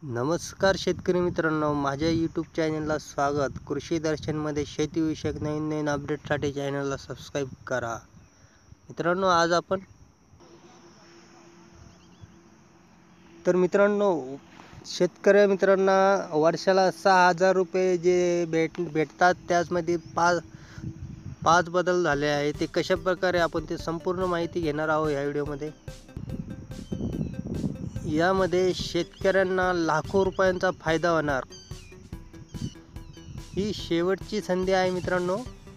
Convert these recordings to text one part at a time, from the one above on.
नमस्कार शेतकरी मित्रांनो, माझ्या यूट्यूब चॅनलला स्वागत. कृषी दर्शनमध्ये शेतीविषयक नवीन अपडेटसाठी चॅनलला सबस्क्राईब करा. मित्रांनो, आज आपण शेतकरी मित्रांना वर्षाला 6,000 रुपये जे भेटतात त्यामध्ये पाच बदल झाले आहे. ते कशा प्रकारे आपण ते संपूर्ण माहिती घेणार आहोत या व्हिडिओमध्ये. यामध्ये शेतकऱ्यांना लाखो रुपयांचा फायदा होणार. ही शेवटची संधी आहे मित्रांनो.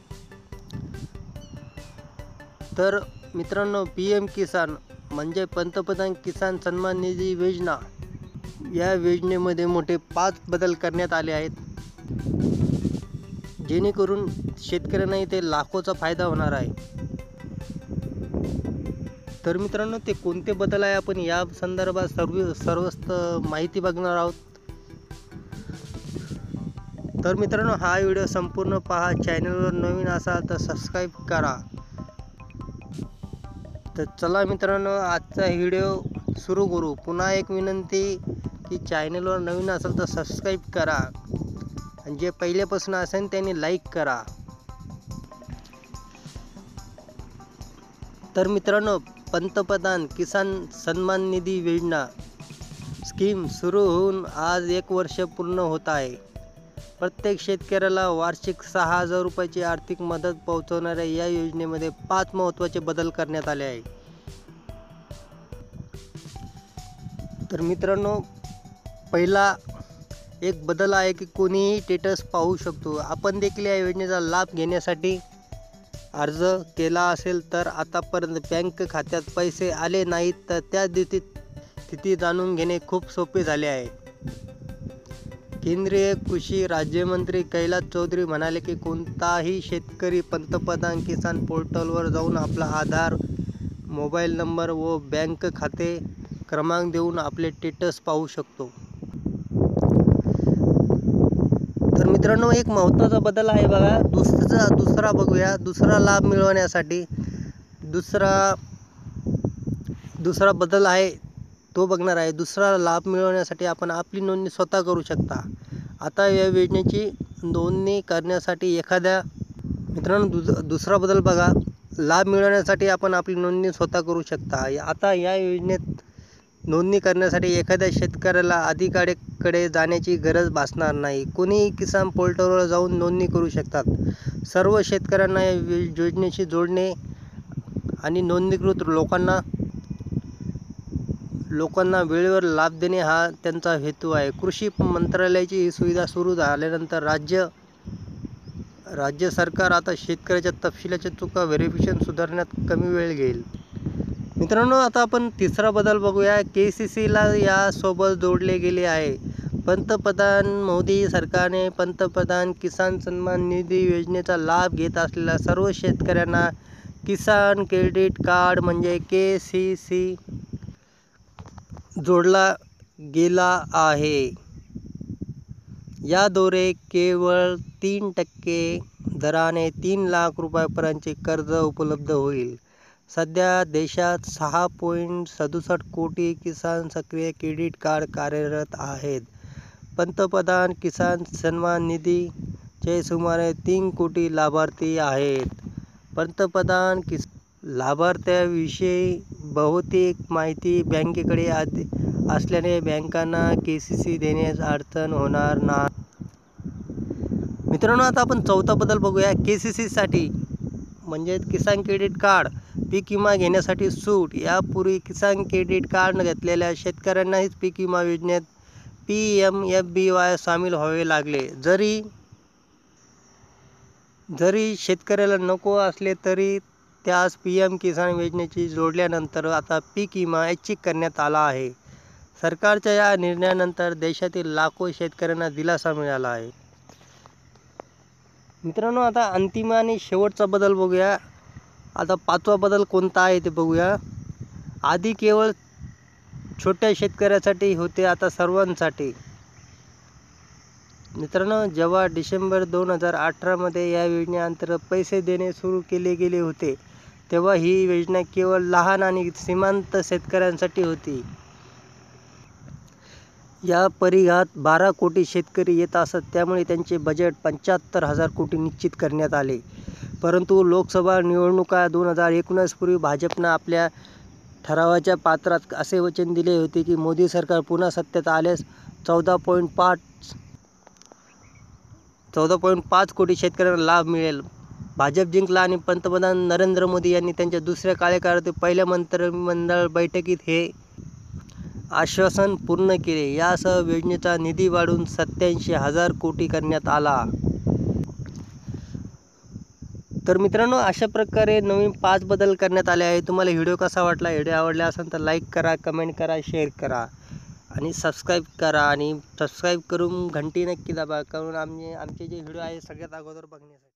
तर मित्रांनो, PM किसान म्हणजे पंतप्रधान किसान सन्मान निधी योजना, या योजनेमध्ये मोठे 5 बदल करण्यात आले आहेत, जेणेकरून शेतकऱ्यांना इथे लाखोचा फायदा होणार आहे. तर मित्रांनो, ते कोणते बदल आहे आपण या संदर्भात सर्वस्त माहिती बघणार आहोत. तर मित्रांनो, हा व्हिडिओ संपूर्ण पहा. चॅनलवर नवीन असाल तर सबस्क्राईब करा. तर चला मित्रांनो, आजचा व्हिडिओ सुरू करू. पुन्हा एक विनंती की चॅनलवर नवीन असेल तर सबस्क्राईब करा आणि जे पहिल्यापासून असेल त्यांनी लाईक करा. तर मित्रांनो, पंतप्रधान किसान सन्मान निधी योजना स्कीम सुरू होऊन आज 1 वर्ष पूर्ण होत आहे. प्रत्येक शेतकऱ्याला वार्षिक 6,000 रुपयाची आर्थिक मदत पोहोचवणाऱ्या या योजनेमध्ये 5 महत्त्वाचे बदल करण्यात आले आहे. तर मित्रांनो, पहिला एक बदल आहे की कोणीही स्टेटस पाहू शकतो. आपण देखील या योजनेचा लाभ घेण्यासाठी अर्ज केला असेल तर आतापर्यंत बँक खात्यात पैसे आले नाहीत तर त्या स्थिती जाणून घेणे खूप सोपे झाले आहे. केंद्रीय कृषी राज्यमंत्री कैलास चौधरी म्हणाले की कोणताही शेतकरी पंतप्रधान किसान पोर्टलवर जाऊन आपला आधार, मोबाईल नंबर व बँक खाते क्रमांक देऊन आपले स्टेटस पाहू शकतो. तर मित्रांनो, एक महत्त्वाचा बदल आहे बघा. दुसरा बघूया. दुसरा लाभ मिळवण्यासाठी दुसरा बदल आहे तो बघणार आहे. दुसरा लाभ मिळवण्यासाठी आपण आपली नोंदणी स्वतः करू शकता. आता या योजनेची नोंदणी करण्यासाठी मित्रांनो, दुसरा बदल बघा. लाभ मिळवण्यासाठी आपण आपली नोंदणी स्वतः करू शकता. आता या योजनेत नोंदणी करण्यासाठी एखाद्या शेतकऱ्याला अधिकाऱ्याकडे जाण्याची गरज भासणार नाही. कोणीही किसान पोर्टलवर जाऊन नोंदणी करू शकतात. सर्व शेतकऱ्यांना या योजनेशी जोडणे आणि नोंदणीकृत लोकांना वेळेवर लाभ देणे हा त्यांचा हेतू आहे. कृषी मंत्रालयाची ही सुविधा सुरू झाल्यानंतर राज्य सरकार आता शेतकऱ्याच्या तपशिलाच्या चुका व्हेरिफिकेशन सुधारण्यात कमी वेळ घेईल. मित्रांनो, आता आपण तिसरा बदल बघूया. KCCला यासोबत जोडले गेले आहे. पंतप्रधान मोदी सरकारने पंतप्रधान किसान सन्मान निधी योजनेचा लाभ घेत असलेल्या सर्व शेतकऱ्यांना किसान क्रेडिट कार्ड म्हणजे KCC जोडला गेला आहे. याद्वारे केवळ 3% दराने 3 लाख रुपयांपर्यंतचे कर्ज उपलब्ध होईल. सध्या देशात 6.67 कोटी किसान सक्रिय क्रेडिट कार्ड कार्यरत आहेत. पंतप्रधान किसान सन्मान निधीचे सुमारे 3 कोटी लाभार्थी आहेत. लाभार्थ्याविषयी बहुतेक माहिती बँकेकडे असल्याने बँकांना KCC देण्यास अडचण होणार नाही. मित्रांनो, आता आपण चौथा बदल बघूया. KCC साठी म्हणजे किसान क्रेडिट कार्ड पीक विमा घेण्यासाठी सूट. यापूर्वी किसान क्रेडिट कार्ड घेतलेल्या शेतकऱ्यांनाच पीक विमा योजनेत PMFBY सामील व्हावे लागले. जरी शेतकऱ्याला नको असले तरी त्यास PM किसान योजनेची जोडल्यानंतर आता पीक विमा ऐच्छिक करण्यात आला आहे. सरकारच्या या निर्णयानंतर देशातील लाखो शेतकऱ्यांना दिलासा मिळाला आहे. मित्रांनो, आता अंतिम आणि शेवटचा बदल बघूया. आता 5वा बदल कोणता आहे ते बघूया. आधी केवळ छोट्या शेतकऱ्यासाठी होते, आता सर्वांसाठी. मित्रांनो, जेव्हा डिसेंबर 2018 या योजनेअंतर्गत पैसे देणे सुरू केले गेले होते तेव्हा ही योजना केवळ लहान आणि सीमांत शेतकऱ्यांसाठी होती. या परिघात 12 कोटी शेतकरी येत असत, त्यामुळे त्यांचे बजेट 75,000 कोटी निश्चित करण्यात आले. परंतु लोकसभा निवडणुका 2019 पूर्वी भाजपनं आपल्या ठरावाच्या पात्रात असे वचन दिले होते की मोदी सरकार पुन्हा सत्तेत आल्यास 14.5 कोटी शेतकऱ्यांना लाभ मिळेल. भाजप जिंकला आणि पंतप्रधान नरेंद्र मोदी यांनी त्यांच्या दुसऱ्या कार्यकाळातील पहिल्या मंत्रिमंडळ बैठकीत हे आश्वासन पूर्ण केले. यासह योजनेचा निधी वाढवून 87,000 कोटी करण्यात आला. तर मित्रांनो, अशा प्रकारे नवीन 5 बदल करण्यात आले आहे. तुम्हाला व्हिडिओ कसा वाटला? व्हिडिओ आवडला असेल तर लाईक करा, कमेंट करा, शेअर करा आणि सबस्क्राईब करा. आणि सबस्क्राईब करून घंटी नक्की दाबा, कारण आमचे जे व्हिडिओ आहे सगळ्यात अगोदर बघण्यासाठी.